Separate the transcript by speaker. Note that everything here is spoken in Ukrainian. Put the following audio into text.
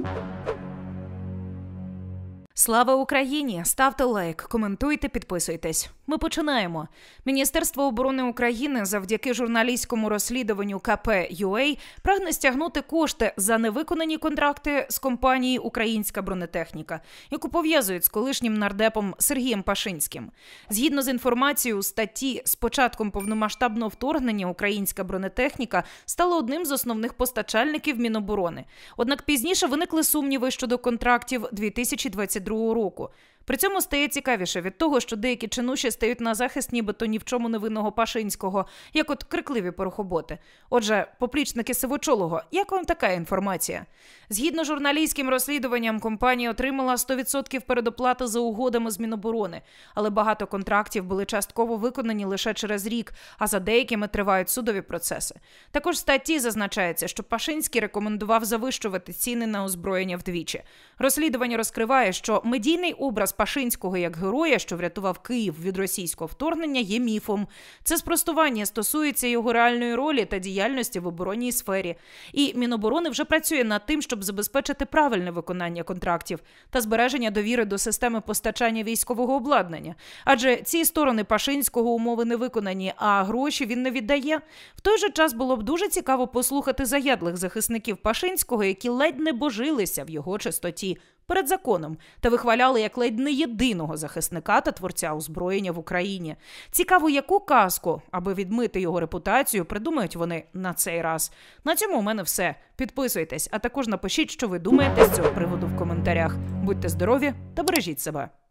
Speaker 1: Слава Україні! Ставте лайк, коментуйте, підписуйтесь. Ми починаємо. Міністерство оборони України завдяки журналістському розслідуванню КП.UA прагне стягнути кошти за невиконані контракти з компанії «Українська бронетехніка», яку пов'язують з колишнім нардепом Сергієм Пашинським. Згідно з інформацією у статті, з початком повномасштабного вторгнення «Українська бронетехніка» стала одним з основних постачальників Міноборони. Однак пізніше виникли сумніви щодо контрактів 2022 року. При цьому стає цікавіше від того, що деякі чинуші стають на захист нібито ні в чому невинного Пашинського, як от крикливі порохоботи. Отже, поплічники Сивочолого, як вам така інформація? Згідно журналістським розслідуванням, компанія отримала 100% передоплати за угодами з Міноборони, але багато контрактів були частково виконані лише через рік, а за деякими тривають судові процеси. Також в статті зазначається, що Пашинський рекомендував завищувати ціни на озброєння вдвічі. Розслідування розкриває, що медійний образ Пашинського як героя, що врятував Київ від російського вторгнення, є міфом. Це спростування стосується його реальної ролі та діяльності в оборонній сфері. І Міноборони вже працює над тим, щоб забезпечити правильне виконання контрактів та збереження довіри до системи постачання військового обладнання. Адже ці сторони Пашинського умови не виконані, а гроші він не віддає. В той же час було б дуже цікаво послухати заядлих захисників Пашинського, які ледь не божилися в його чистоті перед законом та вихваляли як ледь не єдиного захисника та творця озброєння в Україні. Цікаво, яку казку, аби відмити його репутацію, придумають вони на цей раз. На цьому у мене все. Підписуйтесь, а також напишіть, що ви думаєте з цього приводу в коментарях. Будьте здорові та бережіть себе.